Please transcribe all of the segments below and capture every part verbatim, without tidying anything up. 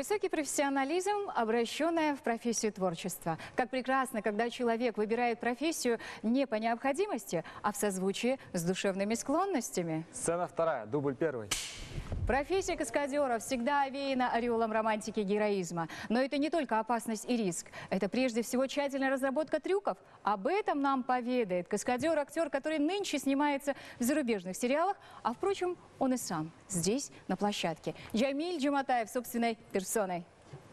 Высокий профессионализм, обращенный в профессию творчества. Как прекрасно, когда человек выбирает профессию не по необходимости, а в созвучии с душевными склонностями. Сцена вторая, дубль первый. Профессия каскадера всегда овеяна ореолом романтики и героизма. Но это не только опасность и риск. Это прежде всего тщательная разработка трюков. Об этом нам поведает каскадер-актер, который нынче снимается в зарубежных сериалах, а, впрочем, он и сам здесь, на площадке. Джамиль Джуматаев собственной персоной.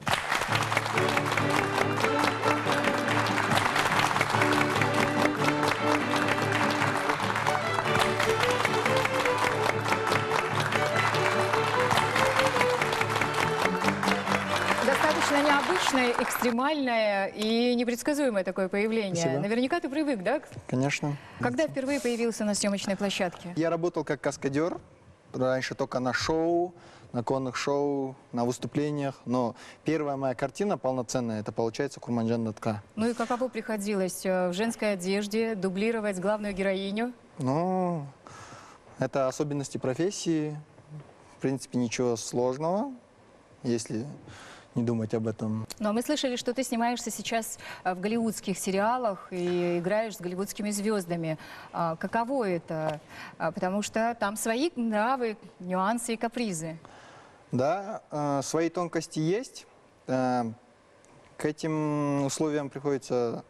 Достаточно необычное, экстремальное и непредсказуемое такое появление. Спасибо. Наверняка ты привык, да? Конечно. Когда впервые появился на съемочной площадке? Я работал как каскадер, раньше только на шоу, на конных шоу, на выступлениях, но первая моя картина полноценная, это получается Курманджан Датка. Ну и каково приходилось в женской одежде дублировать главную героиню? Ну, это особенности профессии, в принципе, ничего сложного, если не думать об этом. Но мы слышали, что ты снимаешься сейчас в голливудских сериалах и играешь с голливудскими звездами. Каково это? Потому что там свои нравы, нюансы и капризы. Да, э, свои тонкости есть. Э, к этим условиям приходится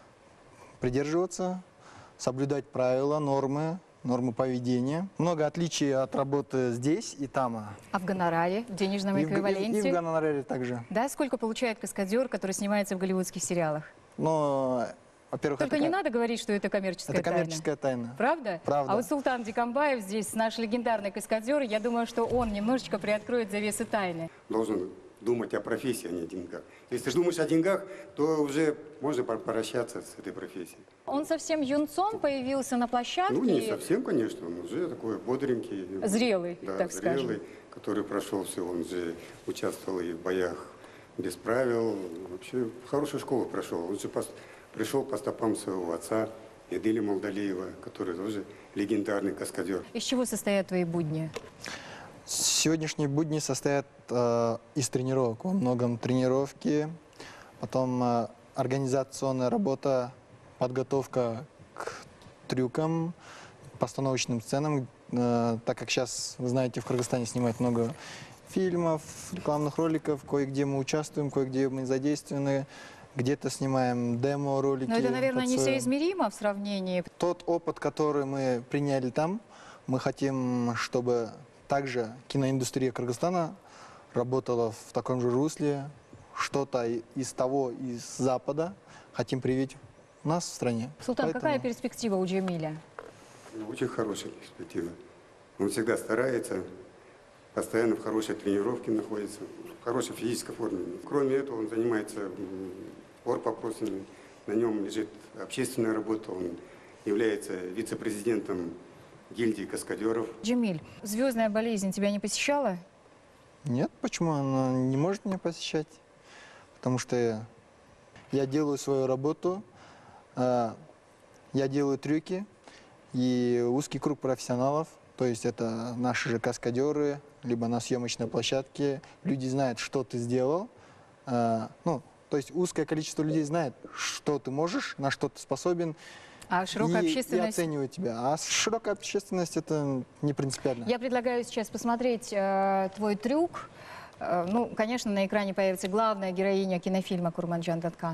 придерживаться, соблюдать правила, нормы, нормы поведения. Много отличий от работы здесь и там. А в гонораре, в денежном И в, эквиваленте? и, и в гонораре также. Да, сколько получает каскадер, который снимается в голливудских сериалах? Но, во-первых, Только это, не надо говорить, что это коммерческая это тайна. коммерческая тайна. Правда? Правда. А вот Султан Дикамбаев здесь, наш легендарный каскадер, я думаю, что он немножечко приоткроет завесы тайны. Должен думать о профессии, а не о деньгах. Если ты думаешь о деньгах, то уже можно прощаться с этой профессией. Он совсем юнцом появился на площадке? Ну, не совсем, конечно. Он уже такой бодренький. Зрелый, да, так зрелый, скажем. который прошел все. Он же участвовал и в боях без правил. Вообще, хорошую школу прошел. Он же пос... пришел по стопам своего отца, Эдиля Молдалиева, который тоже легендарный каскадер. Из чего состоят твои будни? Сегодняшние будни состоят э, из тренировок. Во многом тренировки, потом э, организационная работа, подготовка к трюкам, постановочным сценам. Э, так как сейчас, вы знаете, в Кыргызстане снимают много фильмов, рекламных роликов, кое-где мы участвуем, кое-где мы задействованы, где-то снимаем демо-ролики. Но это, наверное, несоизмеримо в сравнении. Тот опыт, который мы приняли там, мы хотим, чтобы также киноиндустрия Кыргызстана работала в таком же русле. Что-то из того, из Запада хотим привить у нас в стране. Султан, Поэтому... какая перспектива у Джамиля? Очень хорошая перспектива. Он всегда старается, постоянно в хорошей тренировке находится, в хорошей физической форме. Кроме этого, он занимается оргвопросами, на нем лежит общественная работа, он является вице-президентом гильдии каскадеров. Джамиль, звездная болезнь тебя не посещала? Нет, почему? Она не может меня посещать. Потому что я делаю свою работу, я делаю трюки, и узкий круг профессионалов, то есть это наши же каскадеры, либо на съемочной площадке. Люди знают, что ты сделал. Ну, то есть узкое количество людей знает, что ты можешь, на что ты способен. А широкая и, общественность... и оценивает тебя. А широкая общественность — это не принципиально. Я предлагаю сейчас посмотреть э, твой трюк. Э, ну, конечно, на экране появится главная героиня кинофильма «Курманджан Датка».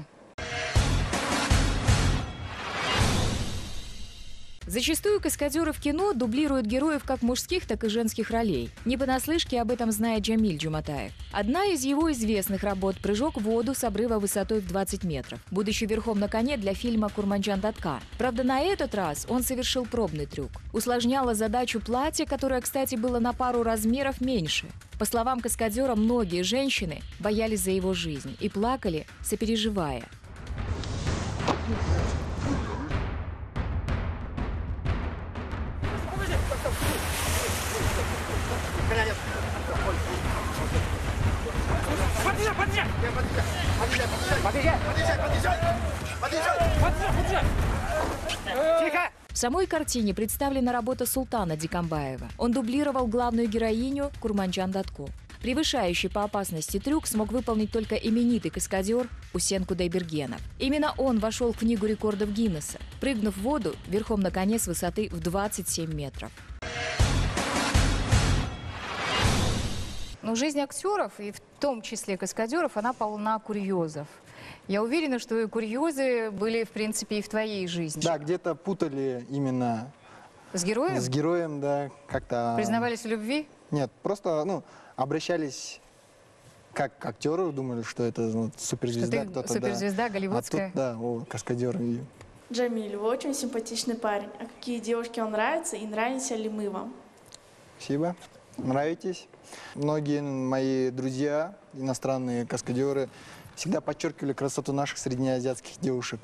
Зачастую каскадеры в кино дублируют героев как мужских, так и женских ролей. Не понаслышке об этом знает Джамиль Джуматаев. Одна из его известных работ – прыжок в воду с обрыва высотой в двадцать метров, будучи верхом на коне для фильма «Курманджан Датка». Правда, на этот раз он совершил пробный трюк. Усложняло задачу платье, которое, кстати, было на пару размеров меньше. По словам каскадера, многие женщины боялись за его жизнь и плакали, сопереживая. В самой картине представлена работа Султана Дикамбаева. Он дублировал главную героиню Курманджан Датку. Превышающий по опасности трюк смог выполнить только именитый каскадер Усен Кудайбергенов. Именно он вошел в книгу рекордов Гиннесса, прыгнув в воду верхом на коне с высоты в двадцать семь метров. Но жизнь актеров, и в том числе каскадеров, она полна курьезов. Я уверена, что и курьезы были, в принципе, и в твоей жизни. Да, где-то путали именно С героем? с героем, да, как-то... Признавались в любви? Нет, просто, ну, обращались как к актеру, думали, что это ну, суперзвезда, Что ты кто-то, суперзвезда да. голливудская. А тут, да, о, каскадер. И... Джамиль, вы очень симпатичный парень. А какие девушки вам нравятся и нравимся ли мы вам? Спасибо. Нравитесь. Многие мои друзья, иностранные каскадеры, всегда подчеркивали красоту наших среднеазиатских девушек.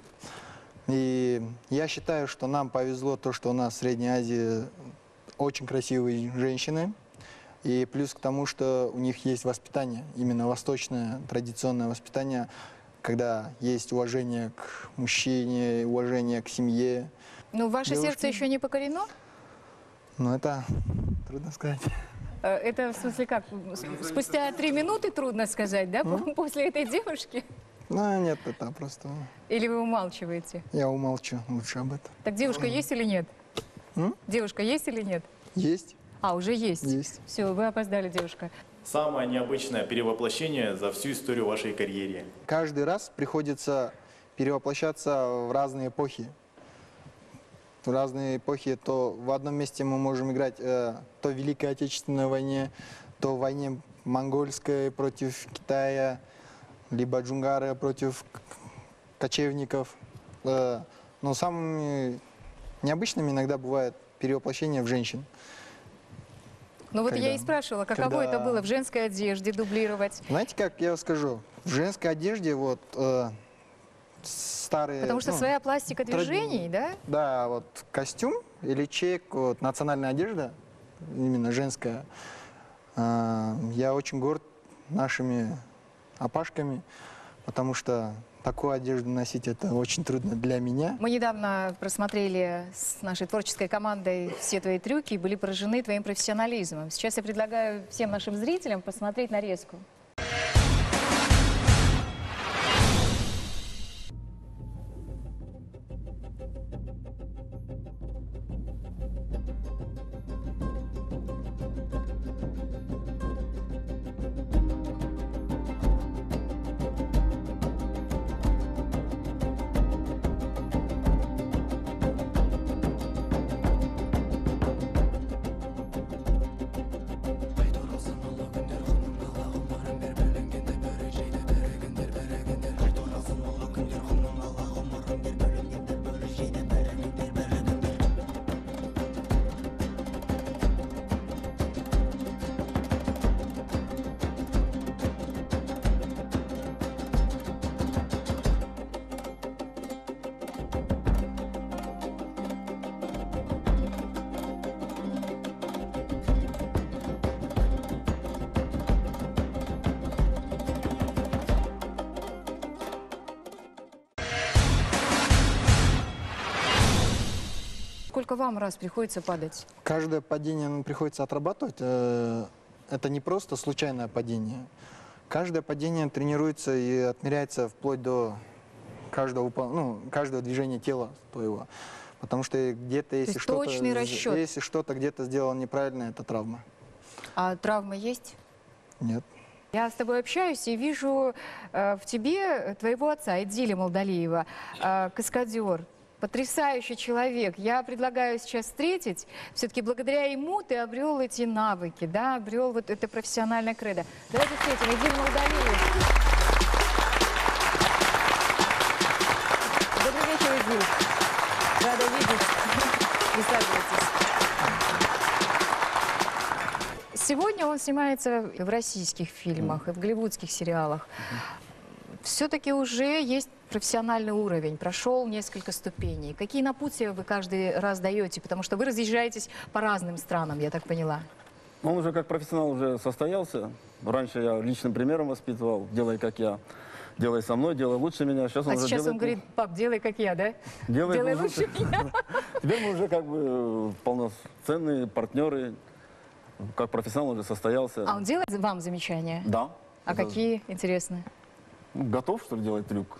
И я считаю, что нам повезло то, что у нас в Средней Азии очень красивые женщины. И плюс к тому, что у них есть воспитание, именно восточное, традиционное воспитание, когда есть уважение к мужчине, уважение к семье. Ну, ваше Девушки. сердце еще не покорено? Но это трудно сказать. Э, Это в смысле как? С- Спустя три минуты трудно сказать, да, Ну. после этой девушки? Ну, нет, это просто... Или вы умалчиваете? Я умолчу лучше об этом. Так девушка есть или нет? М? Девушка есть или нет? Есть? А, уже есть? Есть. Все, вы опоздали, девушка. Самое необычное перевоплощение за всю историю вашей карьеры. Каждый раз приходится перевоплощаться в разные эпохи. В разные эпохи, то в одном месте мы можем играть э, то в Великой Отечественной войне, то в войне монгольской против Китая, либо джунгары против к- кочевников. Э, но самыми необычными иногда бывает перевоплощение в женщин. Ну вот Когда- я и спрашивала, каково когда- это было в женской одежде дублировать? Знаете, как я скажу, в женской одежде вот э, старые... Потому что ну, своя пластика тради- движений, да? Да, вот костюм или чек, вот, национальная одежда, именно женская. А, Я очень горд нашими опашками, потому что такую одежду носить это очень трудно для меня. Мы недавно просмотрели с нашей творческой командой все твои трюки и были поражены твоим профессионализмом. Сейчас я предлагаю всем нашим зрителям посмотреть нарезку. Сколько вам раз приходится падать? Каждое падение ну, приходится отрабатывать. э, Это не просто случайное падение. Каждое падение тренируется и отмеряется вплоть до каждого, упо- ну, каждого движения тела твоего. Потому что где-то, если есть что-то, точный з- расчет. если что-то где-то сделал неправильно, это травма. А травмы есть? Нет. Я с тобой общаюсь и вижу э, в тебе твоего отца, Эдиля Молдалиева, э, каскадер, потрясающий человек. Я предлагаю сейчас встретить. Все-таки благодаря ему ты обрел эти навыки, да, обрел вот это профессиональное кредо. Давайте встретим Эдиль Молдалиев. Добрый вечер, Эдиль. Рада видеть. Присаживайтесь. Сегодня он снимается в российских фильмах и в голливудских сериалах. Все-таки уже есть профессиональный уровень, прошел несколько ступеней. Какие напутствия вы каждый раз даете? Потому что вы разъезжаетесь по разным странам, я так поняла. Он уже как профессионал уже состоялся. Раньше я личным примером воспитывал. Делай, как я. Делай со мной, делай лучше меня. Сейчас он А уже сейчас делает он говорит: пап, делай как я, да? делает делай уже- лучше меня. Теперь мы уже как бы полноценные партнеры. Как профессионал уже состоялся. А он делает вам замечания? Да. А Это- какие, интересно? Ну, готов, что ли, делать трюк.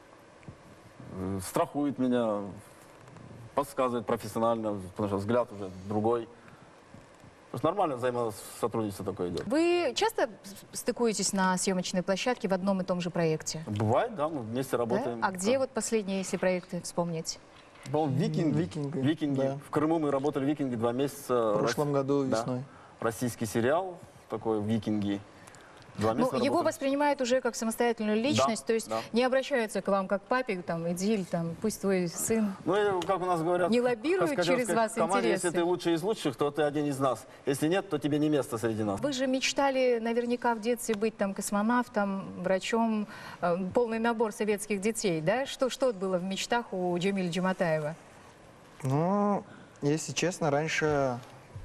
Э, Страхует меня, подсказывает профессионально, потому что взгляд уже другой. То есть нормально взаимосотрудничество такое идет. Вы часто стыкуетесь на съемочной площадке в одном и том же проекте? Бывает, да, мы вместе Да? работаем. А где вот последние, если проекты вспомнить? Был викинги. Викинги, Викинги. да. В Крыму мы работали викинги два месяца. В прошлом году Да. весной. Российский сериал такой «Викинги». Два Ну, месяца его работали. воспринимают уже как самостоятельную личность, Да, то есть да. не обращаются к вам как к папе, там, Эдиль, там, пусть твой сын. Ну, и, как у нас говорят, Не лоббируют в каскадерской через вас команде, интересы? если ты лучший из лучших, то ты один из нас. Если нет, то тебе не место среди нас. Вы же мечтали наверняка в детстве быть там космонавтом, врачом, э, полный набор советских детей, да? Что, что было в мечтах у Джамиля Джуматаева? Ну, если честно, раньше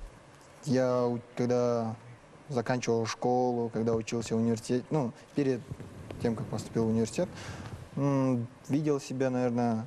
я, у- когда заканчивал школу, когда учился в университете, ну, перед тем, как поступил в университет, м, видел себя, наверное,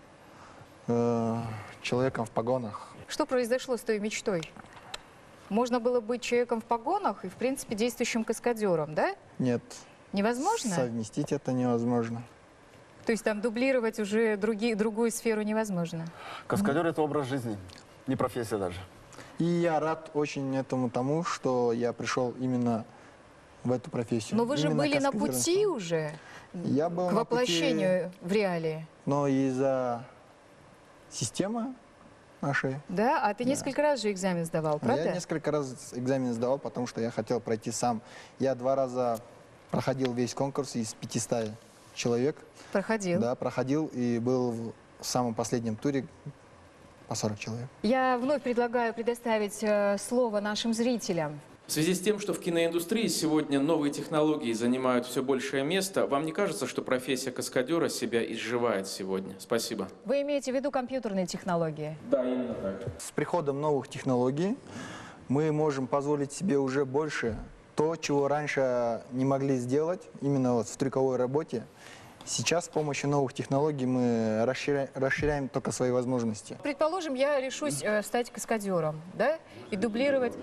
э, человеком в погонах. Что произошло с той мечтой? Можно было быть человеком в погонах и, в принципе, действующим каскадером, да? Нет, Невозможно? совместить это невозможно. То есть там дублировать уже други, другую сферу невозможно? Каскадер – это образ жизни, не профессия даже. И я рад очень этому тому, что я пришел именно в эту профессию. Но вы же Именно были на каскадером пути стал. уже Я был к на пути, воплощению в реалии, но из-за системы нашей. да? А ты несколько раз же экзамен сдавал, правда? Я несколько раз экзамен сдавал, потому что я хотел пройти сам. Я два раза проходил весь конкурс из пятисот человек. Проходил. Да, проходил и был в самом последнем туре по сорок человек. Я вновь предлагаю предоставить э, слово нашим зрителям. В связи с тем, что в киноиндустрии сегодня новые технологии занимают все большее место, вам не кажется, что профессия каскадера себя изживает сегодня? Спасибо. Вы имеете в виду компьютерные технологии? Да, именно так. С приходом новых технологий мы можем позволить себе уже больше то, чего раньше не могли сделать, именно вот в трюковой работе. Сейчас с помощью новых технологий мы расширяем, расширяем только свои возможности. Предположим, я решусь э, стать каскадером, да? И дублировать.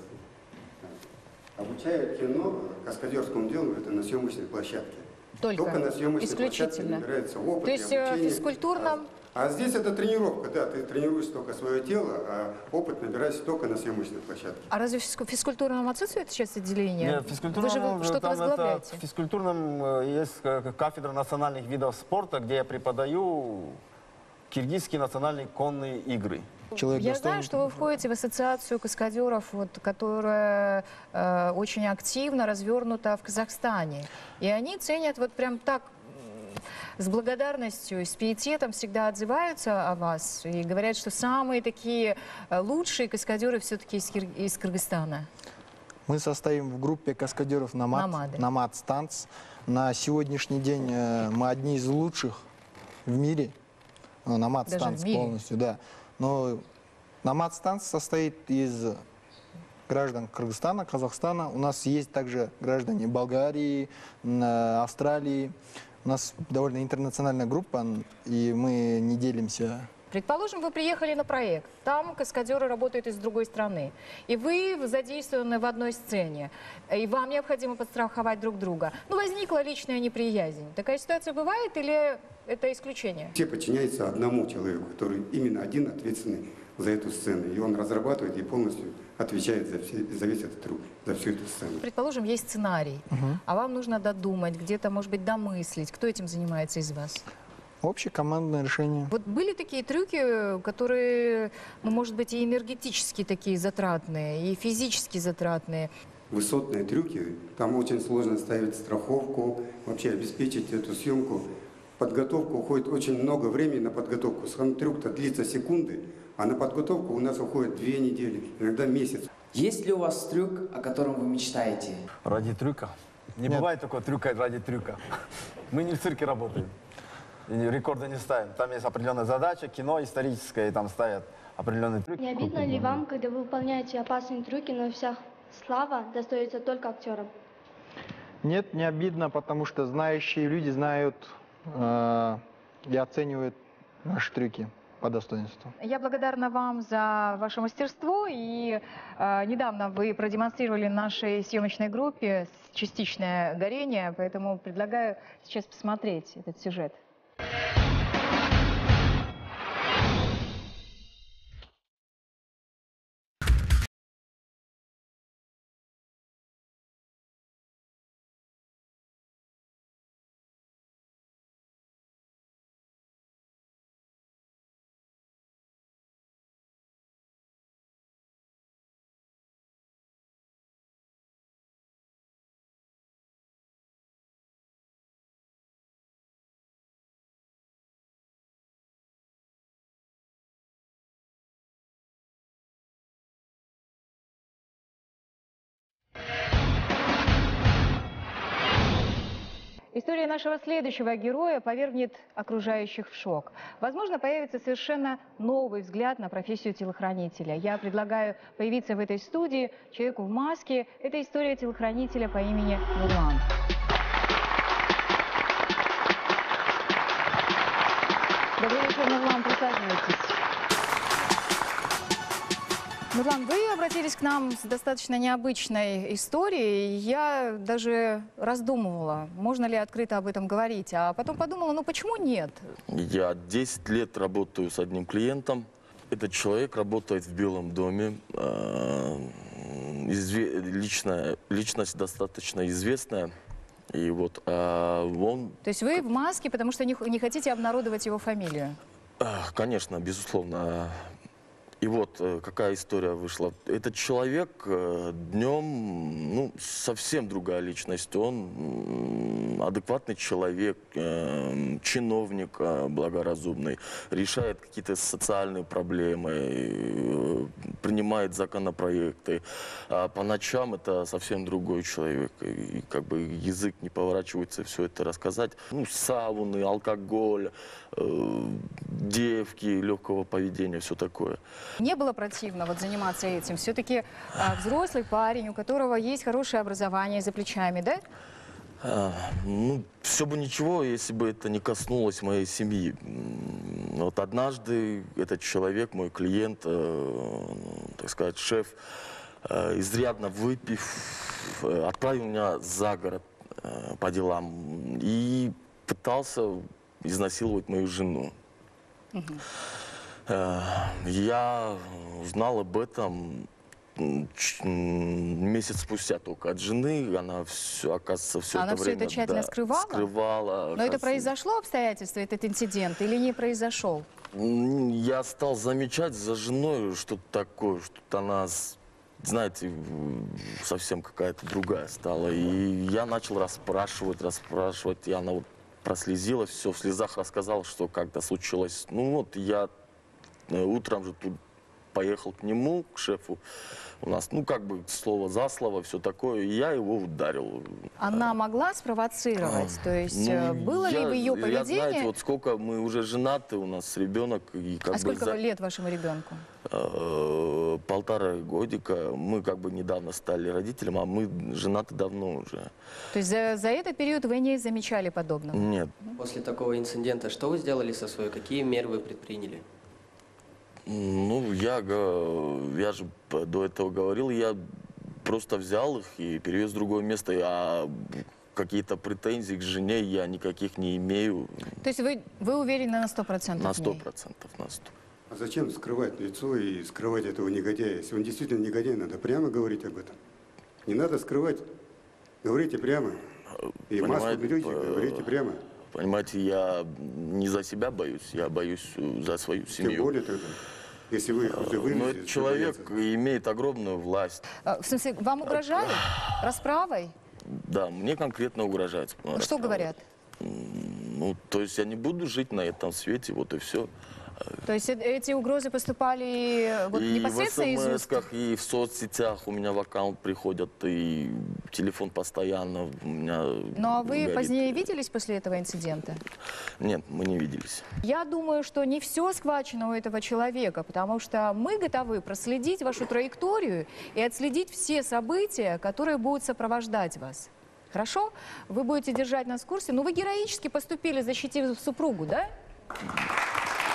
Обучают кино каскадерскому делу это на съемочной площадке. Только? на съемочной Исключительно? площадке набирается опыт То и есть э, обучение. физкультурном... А, а здесь это тренировка, да, ты тренируешь только свое тело, а опыт набирается только на съемочной площадке. А разве в физку- физкультурном отсутствует сейчас отделение? Нет, в физкультурном, Вы же вы- что-то там это- возглавляете. в физкультурном э, есть э, кафедра национальных видов спорта, где я преподаю киргизские национальные конные игры. Человек Я достоин- знаю, что вы входите в ассоциацию каскадеров, вот, которая э, очень активно развернута в Казахстане. И они ценят вот прям так м, с благодарностью, с пиететом всегда отзываются о вас и говорят, что самые такие э, лучшие каскадеры все-таки из, Кир- из Кыргызстана. Мы состоим в группе каскадеров «Намад», Намады. «Намад Станц». На сегодняшний день э, мы одни из лучших в мире. Ну, «Намад Даже Станц» в мире? полностью, да. Но «Намад Станц» состоит из граждан Кыргызстана, Казахстана. У нас есть также граждане Болгарии, м, э, Австралии. У нас довольно интернациональная группа, и мы не делимся. Предположим, вы приехали на проект, там каскадеры работают из другой страны, и вы задействованы в одной сцене, и вам необходимо подстраховать друг друга. Ну, возникла личная неприязнь. Такая ситуация бывает или это исключение? Все подчиняются одному человеку, который именно один ответственный за эту сцену. И он разрабатывает и полностью отвечает за, все, за весь этот труд, за всю эту сцену. Предположим, есть сценарий, а вам нужно додумать, где-то, может быть, домыслить. Кто этим занимается из вас? Общекомандное решение. Вот были такие трюки, которые, ну, может быть, и энергетически такие затратные, и физически затратные. Высотные трюки, там очень сложно ставить страховку, вообще обеспечить эту съемку. Подготовка уходит очень много времени на подготовку. Сам трюк-то длится секунды, а на подготовку у нас уходит две недели, иногда месяц. Есть ли у вас трюк, о котором вы мечтаете? Ради трюка? Не Нет. бывает такого трюка ради трюка. Мы не в цирке работаем. И рекорды не ставим. Там есть определенная задача, кино историческое, и там ставят определенный трюк. Не обидно ли вам, когда вы выполняете опасные трюки, но вся слава достается только актерам? Нет, не обидно, потому что знающие люди знают э, и оценивают наши трюки. по достоинству. Я благодарна вам за ваше мастерство. И э, недавно вы продемонстрировали нашей съемочной группе частичное горение, поэтому предлагаю сейчас посмотреть этот сюжет. История нашего следующего героя повергнет окружающих в шок. Возможно, появится совершенно новый взгляд на профессию телохранителя. Я предлагаю появиться в этой студии человеку в маске. Это история телохранителя по имени Нурлан. Добрый вечер, Нурлан, присаживайтесь. Нурлан, вы обратились к нам с достаточно необычной историей. Я даже раздумывала, можно ли открыто об этом говорить. А потом подумала, ну почему нет? Я десять лет работаю с одним клиентом. Этот человек работает в Белом доме. Личная, личность достаточно известная. И вот он... То есть вы в маске, потому что не, не хотите обнародовать его фамилию? Конечно, безусловно. И вот какая история вышла. Этот человек днем, ну, совсем другая личность. Он адекватный человек, чиновник благоразумный, решает какие-то социальные проблемы, принимает законопроекты. А по ночам это совсем другой человек. И как бы язык не поворачивается все это рассказать. Ну, сауны, алкоголь, девки легкого поведения, все такое. Не было противно вот заниматься этим? Все-таки а, взрослый парень, у которого есть хорошее образование за плечами, да? А, ну, все бы ничего, если бы это не коснулось моей семьи. Вот однажды этот человек, мой клиент, э, так сказать, шеф, э, изрядно выпив, э, отправил меня за город э, по делам и пытался изнасиловать мою жену. Угу. Я узнал об этом месяц спустя только от жены. Она все, оказывается, все Она это все время это тщательно да, скрывала? скрывала. Но это произошло обстоятельство, этот инцидент, или не произошел? Я стал замечать за женой что-то такое, что-то она, знаете, совсем какая-то другая стала. И я начал расспрашивать, расспрашивать, и она вот прослезилась, все в слезах рассказала, что как-то случилось. Ну вот я утром же тут поехал к нему, к шефу. У нас, ну, как бы, слово за слово, все такое. И я его ударил. Она могла спровоцировать? То есть ну, было я, ли в ее поведении... Я, знаете, вот сколько мы уже женаты, у нас ребенок. И как а бы сколько за... лет вашему ребенку? Э, полтора годика. Мы как бы недавно стали родителем, а мы женаты давно уже. То есть за, за этот период вы не замечали подобного? Нет. После такого инцидента что вы сделали со своей? Какие меры вы предприняли? Ну, я, я же до этого говорил, я просто взял их и перевез в другое место, а какие-то претензии к жене я никаких не имею. То есть вы, вы уверены на сто процентов? На сто процентов, на сто. А зачем скрывать лицо и скрывать этого негодяя? Если он действительно негодяй, надо прямо говорить об этом. Не надо скрывать. Говорите прямо. И маску берете, говорите прямо. Понимаете, я не за себя боюсь, я боюсь за свою семью. Тем более тогда, если вы уже вынесли... Но этот человек имеет огромную власть. А, в смысле, вам угрожают? Расправой? Да, мне конкретно угрожают. Что говорят? Ну, то есть я не буду жить на этом свете, вот и все. То есть эти угрозы поступали вот и непосредственно из уст? И в смс-ках, и в соцсетях у меня в аккаунт приходят, и телефон постоянно у меня. Ну а вы горит. Позднее виделись после этого инцидента? Нет, мы не виделись. Я думаю, что не все схвачено у этого человека, потому что мы готовы проследить вашу траекторию и отследить все события, которые будут сопровождать вас. Хорошо? Вы будете держать нас в курсе. Но вы героически поступили, защитив супругу, да? Как вы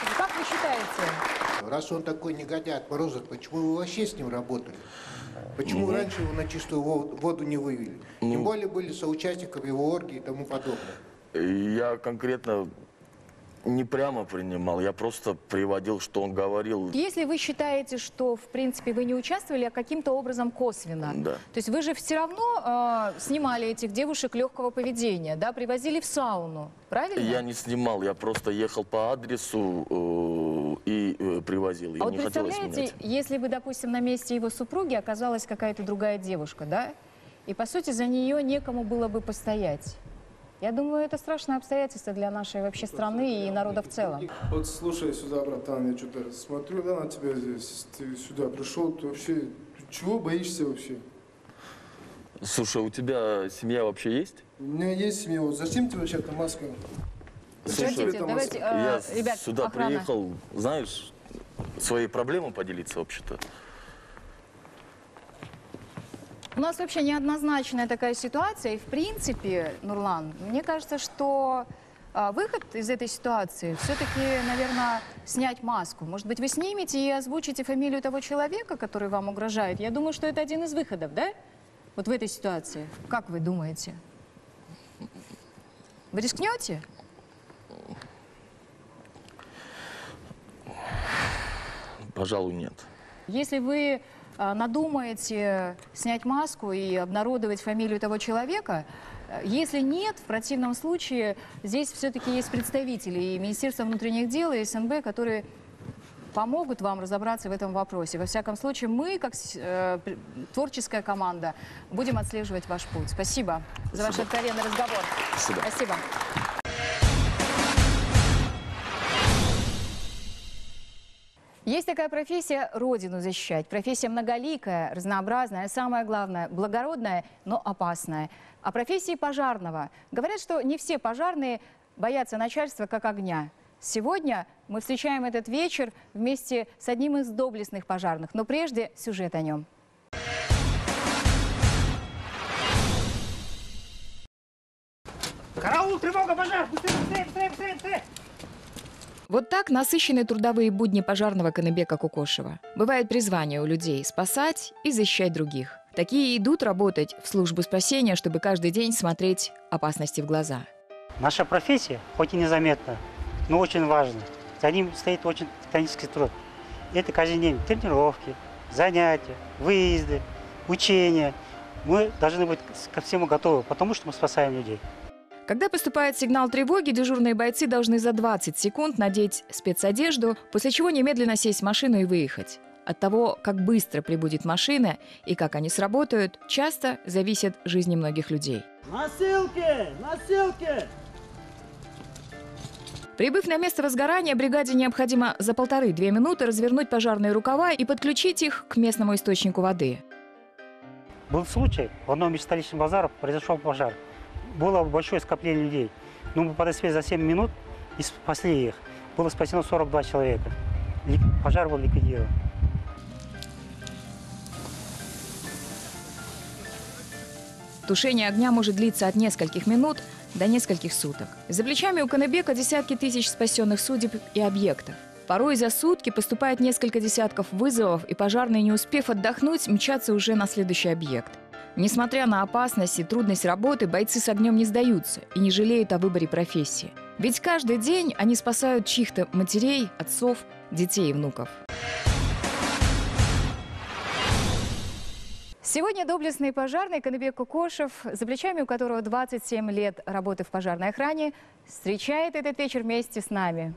считаете? Раз он такой негодяй, отморозок, почему вы вообще с ним работали? Почему mm-hmm. раньше его на чистую воду не вывели? Mm-hmm. Тем более были соучастниками его оргии и тому подобное. Я конкретно не прямо принимал, я просто приводил, что он говорил. Если вы считаете, что, в принципе, вы не участвовали, а каким-то образом косвенно, да. то есть вы же все равно э, снимали этих девушек легкого поведения, да, привозили в сауну, правильно? Я не снимал, я просто ехал по адресу э, и э, привозил. А вот представляете, если бы, допустим, на месте его супруги оказалась какая-то другая девушка, да, и, по сути, за нее некому было бы постоять. Я думаю, это страшное обстоятельство для нашей вообще страны и народа в целом. Вот слушай сюда, братан, я что-то смотрю, да, на тебя здесь, ты сюда пришел, ты вообще, ты чего боишься вообще? Слушай, у тебя семья вообще есть? У меня есть семья, вот зачем тебе вообще эта маска? Слушай, давайте, я э, ребят, сюда охрана. приехал, знаешь, своей проблемой поделиться вообще-то. У нас вообще неоднозначная такая ситуация, и в принципе, Нурлан, мне кажется, что а, выход из этой ситуации все-таки, наверное, снять маску. Может быть, вы снимете и озвучите фамилию того человека, который вам угрожает. Я думаю, что это один из выходов, да? Вот в этой ситуации. Как вы думаете? Вы рискнете? Пожалуй, нет. Если вы надумаете снять маску и обнародовать фамилию того человека, если нет, в противном случае здесь все-таки есть представители и Министерства внутренних дел, и СНБ, которые помогут вам разобраться в этом вопросе. Во всяком случае, мы, как э, творческая команда, будем отслеживать ваш путь. Спасибо, Спасибо. за ваш откровенный разговор. Спасибо. Спасибо. Есть такая профессия – родину защищать. Профессия многоликая, разнообразная, а самое главное – благородная, но опасная. О профессии пожарного. Говорят, что не все пожарные боятся начальства как огня. Сегодня мы встречаем этот вечер вместе с одним из доблестных пожарных. Но прежде сюжет о нем. Караул, тревога, пожар! Быстрее, быстрее, быстрее, быстрее, быстрее! Вот так насыщены трудовые будни пожарного Каныбека Кукошева. Бывает призвание у людей – спасать и защищать других. Такие идут работать в службу спасения, чтобы каждый день смотреть опасности в глаза. Наша профессия, хоть и незаметна, но очень важна. За ним стоит очень титанический труд. Это каждый день тренировки, занятия, выезды, учения. Мы должны быть ко всему готовы, потому что мы спасаем людей. Когда поступает сигнал тревоги, дежурные бойцы должны за двадцать секунд надеть спецодежду, после чего немедленно сесть в машину и выехать. От того, как быстро прибудет машина и как они сработают, часто зависят жизни многих людей. Носилки! Носилки! Прибыв на место возгорания, бригаде необходимо за полторы-две минуты развернуть пожарные рукава и подключить их к местному источнику воды. Был случай, в одном из столичных базаров произошел пожар. Было большое скопление людей. Но мы подоспели за семь минут и спасли их. Было спасено сорок два человека. Пожар был ликвидирован. Тушение огня может длиться от нескольких минут до нескольких суток. За плечами у Каныбека десятки тысяч спасенных судеб и объектов. Порой за сутки поступает несколько десятков вызовов, и пожарные, не успев отдохнуть, мчатся уже на следующий объект. Несмотря на опасность и трудность работы, бойцы с огнем не сдаются и не жалеют о выборе профессии. Ведь каждый день они спасают чьих-то матерей, отцов, детей и внуков. Сегодня доблестный пожарный Каныбек Кукошев, за плечами у которого двадцать семь лет работы в пожарной охране, встречает этот вечер вместе с нами.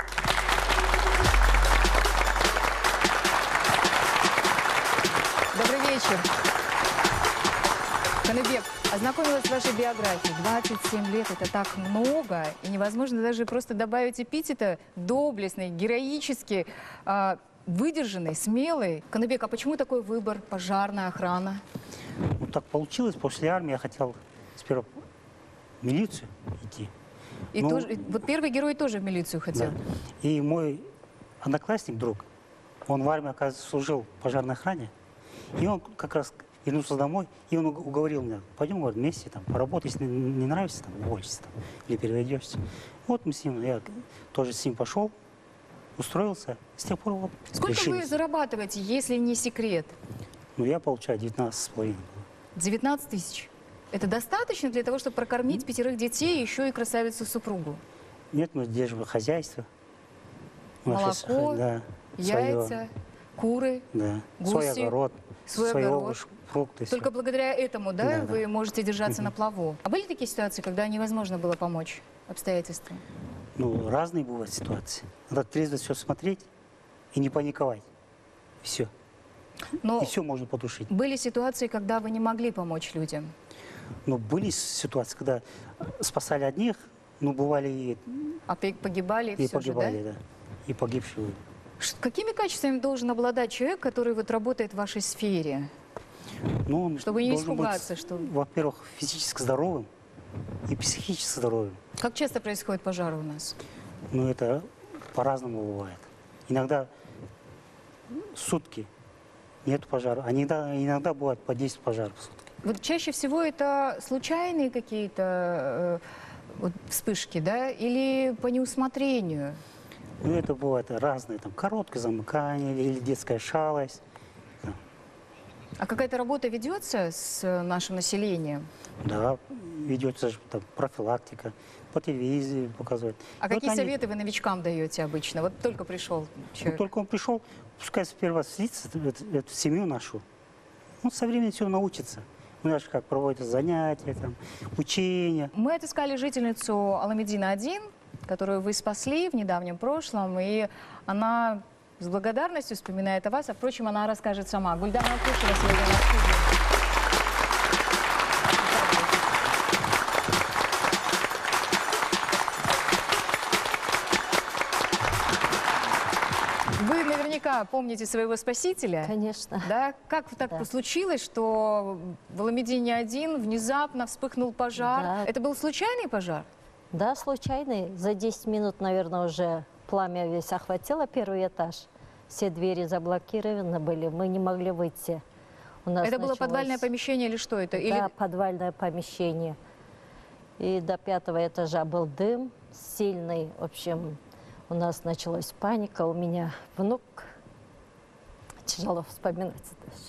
Добрый вечер. Каныбек, ознакомилась с вашей биографией. двадцать семь лет – это так много, и невозможно даже просто добавить эпитета доблестный, героический, э, выдержанный, смелый. Каныбек, а почему такой выбор пожарная охрана? Ну, так получилось. После армии я хотел сперва в милицию идти. И Но... тоже, вот первый герой тоже в милицию хотел. Да. И мой одноклассник, друг, он в армии, оказывается, служил в пожарной охране. И он как раз вернулся домой, и он уговорил меня: пойдем, говорит, вместе там поработай, если не нравится, там, уволишься там, или переведешься. Вот мы с ним, я тоже с ним пошел, устроился. С тех пор вот Сколько решились. вы зарабатываете, если не секрет? Ну, я получаю девятнадцать с половиной. девятнадцать тысяч. Это достаточно для того, чтобы прокормить пятерых детей, еще и красавицу-супругу? Нет, мы держим хозяйство. Наше, Молоко, да, яйца, свое, куры, да, гуси, свой огород, свой свои огород. овощи, фрукты. Только благодаря этому, да, Да, да. вы можете держаться на плаву. А были такие ситуации, когда невозможно было помочь обстоятельствам? Ну, разные бывают ситуации. Надо трезво все смотреть и не паниковать. Все. Но и все можно потушить. были ситуации, когда вы не могли помочь людям? Но были ситуации, когда спасали одних, ну, бывали и, А погибали и все погибали, же, да? да? И погибшие. Ш- Какими качествами должен обладать человек, который вот работает в вашей сфере? Ну, он Чтобы не должен испугаться, быть, что... во-первых, физически здоровым и психически здоровым. Как часто происходят пожары у нас? Ну, это по-разному бывает. Иногда сутки нет пожара, а иногда, иногда бывает по десять пожаров в сутки. Вот чаще всего это случайные какие-то э, вот вспышки, да, или по неусмотрению? Ну, это бывает разные, там, короткое замыкание или детская шалость. А какая-то работа ведется с нашим населением? Да, ведется же там профилактика, по телевизору показывают. А И вот какие они- советы вы новичкам даете обычно? Вот только пришел Ну, человек. только он пришел, пускай сперва слиться в эту, эту семью нашу. Ну, со временем все научится. У нас же как проводятся занятия, там, учения. Мы отыскали жительницу Аламедина один, которую вы спасли в недавнем прошлом, и она с благодарностью вспоминает о вас, а, впрочем, она расскажет сама. Гульдана Акушева сегодня на студии. Вы наверняка помните своего спасителя. Конечно. Да? Как так Да. случилось, что в Аламедине один внезапно вспыхнул пожар? Да. Это был случайный пожар? Да, случайный. За десять минут, наверное, уже пламя весь охватило первый этаж. Все двери заблокированы были, мы не могли выйти. У нас Это было началось- подвальное помещение или что это? Да, Или... подвальное помещение. И до пятого этажа был дым сильный. В общем, у нас началась паника. У меня внук. Тяжело вспоминать даже.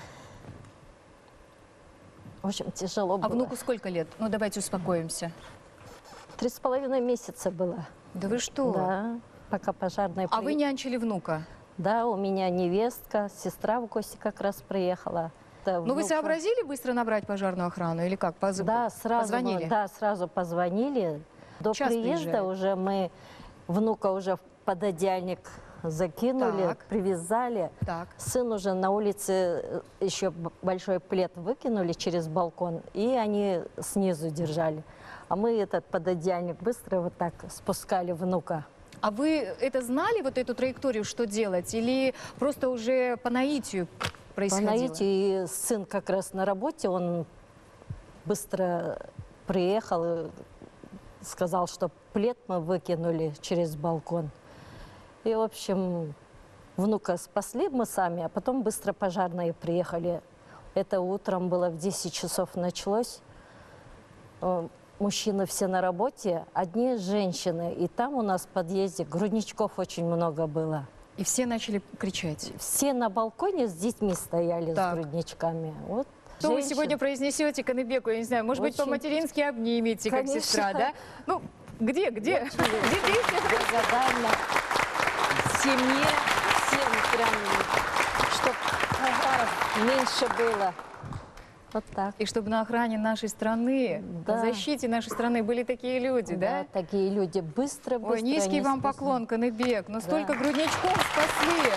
В общем, тяжело было. А внуку сколько лет? Ну, давайте успокоимся. Три с половиной месяца было. Да вы что? Да, пока пожарные А вы нянчили внука? Да, у меня невестка, сестра в гости как раз приехала. Да, Ну, вы внука- сообразили быстро набрать пожарную охрану или как? Поз- Да, сразу, мы- Позвонили? да, сразу позвонили. До Час приезда приезжает. уже мы внука уже в пододеяльник закинули, Так. привязали. Так. Сын уже на улице э, еще б- большой плед выкинули через балкон, и они снизу держали. А мы этот пододеяльник быстро вот так спускали внука. А вы это знали, вот эту траекторию, что делать? Или просто уже по наитию происходило? По наитию, и сын как раз на работе, он быстро приехал и сказал, что плед мы выкинули через балкон. И, в общем, внука спасли мы сами, а потом быстро пожарные приехали. Это утром было в десять часов началось. Э, Мужчины все на работе, одни женщины. И там у нас в подъезде грудничков очень много было. И все начали кричать? Все на балконе с детьми стояли Так. с грудничками. Вот Что вы женщин- сегодня произнесете Каныбеку, я не знаю, может быть, Очень. по-матерински обнимете, как Конечно. сестра, да? Ну, где, где? Где песня? Благодарна семье, всем прям, чтобы пожаров меньше было. Вот так. И чтобы на охране нашей страны, Да. на защите нашей страны были такие люди, да? Да, такие люди быстро, быстро. Ой, низкий они вам спасли. поклон, Каныбек, но Да. столько грудничков спасли.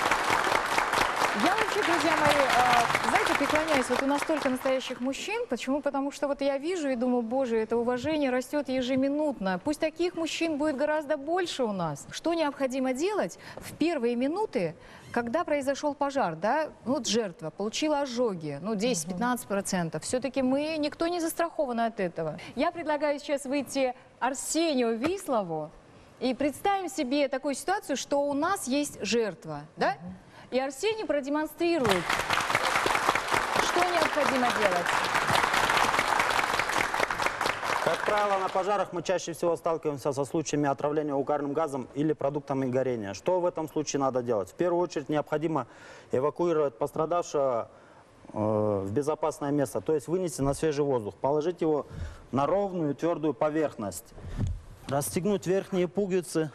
Я вообще, друзья мои, э, знаете, преклоняюсь, вот у нас столько настоящих мужчин. Почему? Потому что вот я вижу и думаю, боже, это уважение растет ежеминутно. Пусть таких мужчин будет гораздо больше у нас. Что необходимо делать в первые минуты, когда произошел пожар, да? Ну, вот жертва получила ожоги, ну, десять-пятнадцать процентов. Все-таки мы, никто не застрахован от этого. Я предлагаю сейчас выйти Арсению Вислову и представим себе такую ситуацию, что у нас есть жертва, да? И Арсений продемонстрирует, что необходимо делать. Как правило, на пожарах мы чаще всего сталкиваемся со случаями отравления угарным газом или продуктами горения. Что в этом случае надо делать? В первую очередь необходимо эвакуировать пострадавшего э, в безопасное место, то есть вынести на свежий воздух, положить его на ровную твердую поверхность, расстегнуть верхние пуговицы,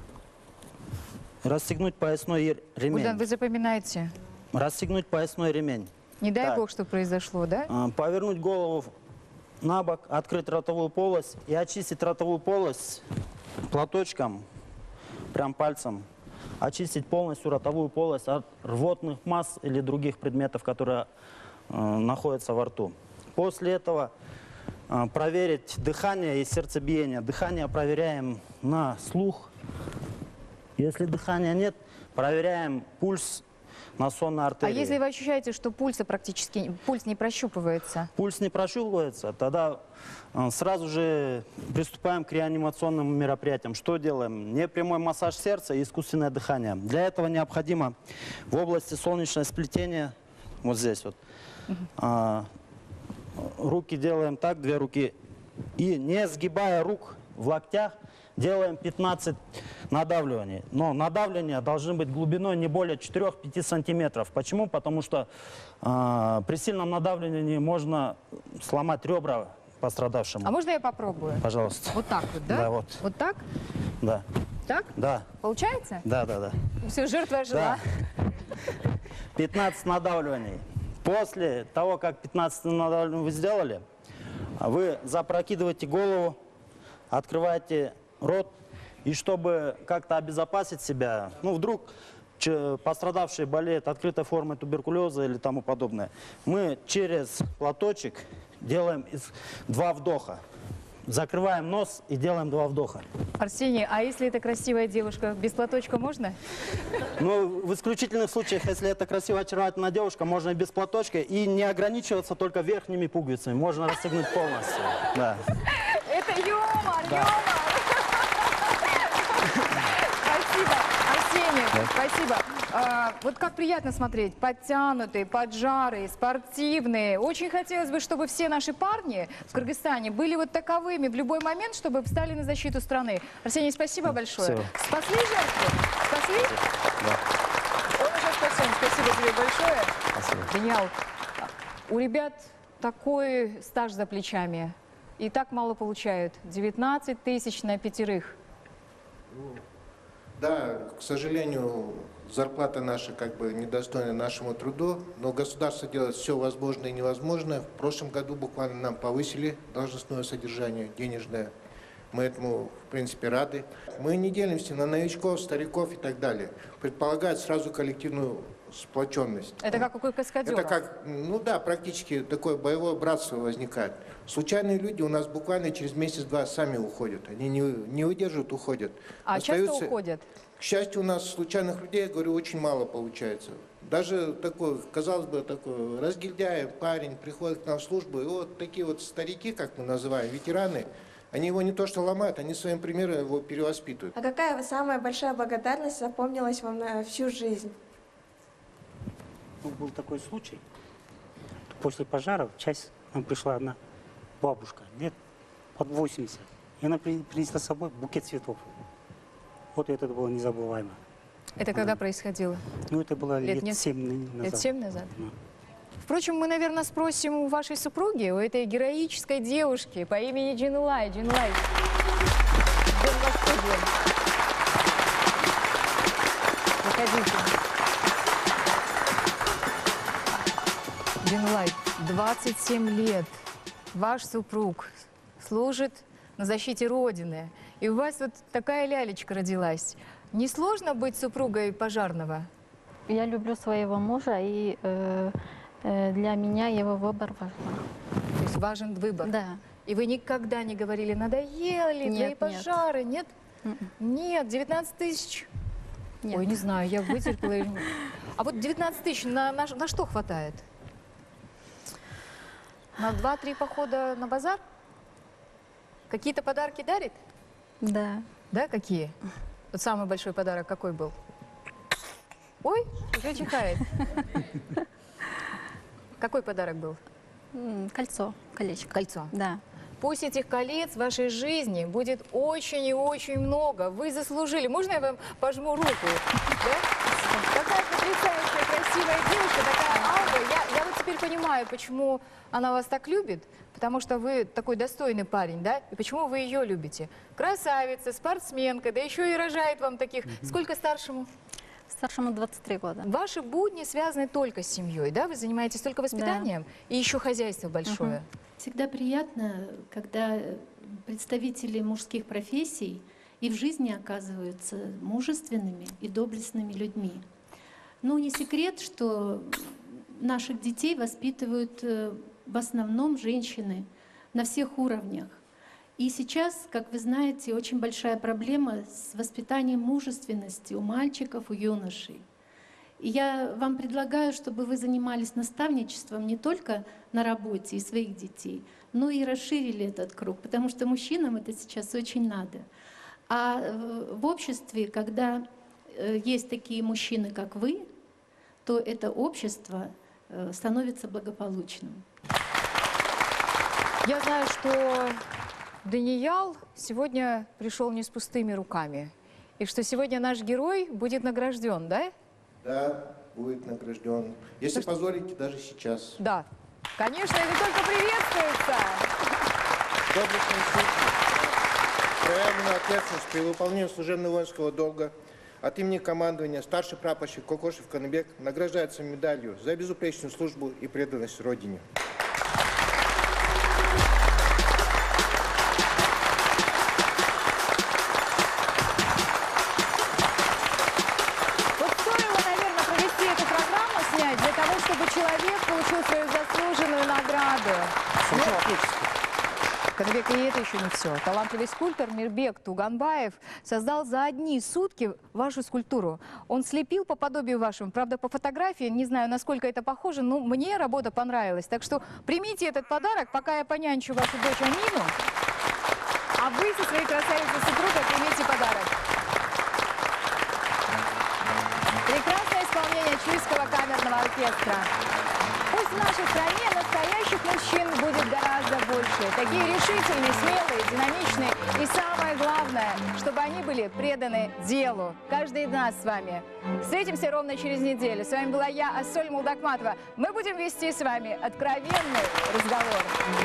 расстегнуть поясной ремень. Богдан, вы запоминаете? Расстегнуть поясной ремень. Не дай Так. бог, что произошло, да? А, Повернуть голову на бок, открыть ротовую полость и очистить ротовую полость платочком, прям пальцем. Очистить полностью ротовую полость от рвотных масс или других предметов, которые э, находятся во рту. После этого э, проверить дыхание и сердцебиение. Дыхание проверяем на слух. Если дыхания нет, проверяем пульс на сонной артерии. А если вы ощущаете, что пульса практически, пульс не прощупывается? Пульс не прощупывается, тогда э, сразу же приступаем к реанимационным мероприятиям. Что делаем? Непрямой массаж сердца и искусственное дыхание. Для этого необходимо в области солнечного сплетения, вот здесь вот, э, руки делаем так, две руки, и не сгибая рук в локтях, делаем пятнадцать надавливаний. Но надавливания должны быть глубиной не более четырёх-пяти сантиметров. Почему? Потому что э, при сильном надавливании можно сломать ребра пострадавшему. А можно я попробую? Пожалуйста. Вот так вот, да? Да, вот. Вот так? Да. Так? Да. Получается? Да, да, да. Все, жертва жила. Да. пятнадцать надавливаний. После того, как пятнадцать надавливаний вы сделали, вы запрокидываете голову, открываете рот, и чтобы как-то обезопасить себя, ну, вдруг пострадавший болеет открытой формой туберкулеза или тому подобное, мы через платочек делаем из, два вдоха. Закрываем нос и делаем два вдоха. Арсений, а если это красивая девушка, без платочка можно? Ну, в исключительных случаях, если это красивая, очаровательная девушка, можно и без платочка, и не ограничиваться только верхними пуговицами. Можно расстегнуть полностью. Да. Это юмор, Да. юмор! Спасибо, Арсений, Да. спасибо. А, вот как приятно смотреть, подтянутые, поджарые, спортивные. Очень хотелось бы, чтобы все наши парни в Кыргызстане были вот таковыми в любой момент, чтобы встали на защиту страны. Арсений, спасибо большое. Всего. Спасли жертву? Спасли? Да. Он уже спасен. Спасибо тебе большое. Спасибо. Даниал, у ребят такой стаж за плечами. И так мало получают. девятнадцать тысяч на пятерых. Да, к сожалению, зарплата наша как бы недостойна нашему труду, но государство делает все возможное и невозможное. В прошлом году буквально нам повысили должностное содержание денежное. Мы этому, в принципе, рады. Мы не делимся на новичков, стариков и так далее. Предполагает сразу коллективную сплоченность. Это как у каскадера. Это как, ну да, практически такое боевое братство возникает. Случайные люди у нас буквально через месяц-два сами уходят. Они не, не выдерживают, уходят. А Остаются... часто уходят? К счастью, у нас случайных людей, я говорю, очень мало получается. Даже такой, казалось бы, такой разгильдяй парень приходит к нам в службу, и вот такие вот старики, как мы называем, ветераны, они его не то что ломают, они своим примером его перевоспитывают. А какая самая большая благодарность запомнилась вам на всю жизнь? Ну, был такой случай. После пожара в часть нам пришла одна бабушка, лет под восемьдесят. И она при- принесла с собой букет цветов. Вот это было незабываемо. Это когда происходило? Ну, это было Лет лет, не- семь назад. Лет семь назад? Да. Впрочем, мы, наверное, спросим у вашей супруги, у этой героической девушки по имени Джинлай. Джинлай, ждем вас в студию. Заходите. Джинлай, двадцать семь лет. Ваш супруг служит на защите Родины. И у вас вот такая лялечка родилась. Не сложно быть супругой пожарного? Я люблю своего мужа, и э, э, для меня его выбор важен. То есть важен выбор? Да. И вы никогда не говорили, надоели Нет, твои нет. пожары, нет? Нет, девятнадцать тысяч. Ой, не знаю, я вытерпела. и- А вот девятнадцать тысяч на, на, на что хватает? На два-три похода на базар? Какие-то подарки дарит? Да. Да, какие? Вот самый большой подарок какой был? Ой, уже чихает. Какой подарок был? М, Кольцо, колечко. Кольцо? Да. Пусть этих колец в вашей жизни будет очень и очень много. Вы заслужили. Можно я вам пожму руку? Да? Такая потрясающая, красивая девушка, такая аура. Я, я вот теперь понимаю, почему она вас так любит. Потому что вы такой достойный парень, да? И почему вы ее любите? Красавица, спортсменка, да еще и рожает вам таких. Сколько старшему? Старшему двадцать три года. Ваши будни связаны только с семьей, да? Вы занимаетесь только воспитанием? Да. И еще хозяйство большое. Угу. Всегда приятно, когда представители мужских профессий и в жизни оказываются мужественными и доблестными людьми. Ну, не секрет, что наших детей воспитывают в основном женщины на всех уровнях. И сейчас, как вы знаете, очень большая проблема с воспитанием мужественности у мальчиков, у юношей. И я вам предлагаю, чтобы вы занимались наставничеством не только на работе и своих детей, но и расширили этот круг, потому что мужчинам это сейчас очень надо. А в обществе, когда есть такие мужчины, как вы, то это общество становится благополучным. Я знаю, что Даниял сегодня пришел не с пустыми руками, и что сегодня наш герой будет награжден, да? Да, будет награжден. Если что... позволите, даже сейчас. Да, конечно, это только приветствуется. Доблестный суд, проявленную ответственность при выполнении служебного воинского долга от имени командования старший прапорщик Кокошев Каныбек награждается медалью за безупречную службу и преданность Родине. Человек получил свою заслуженную награду. Каныбек, и это еще не все. Талантливый скульптор Мирбек Туганбаев создал за одни сутки вашу скульптуру. Он слепил по подобию вашему. Правда, по фотографии, не знаю, насколько это похоже, но мне работа понравилась. Так что примите этот подарок, пока я понянчу вашу дочь Амину. А вы со своей красавицей супругой примите подарок. Прекрасное исполнение Чуйского камерного оркестра. Пусть в нашей стране настоящих мужчин будет гораздо больше. Такие решительные, смелые, динамичные. И самое главное, чтобы они были преданы делу. Каждый из нас с вами. Встретимся ровно через неделю. С вами была я, Ассоль Мулдакматова. Мы будем вести с вами откровенный разговор.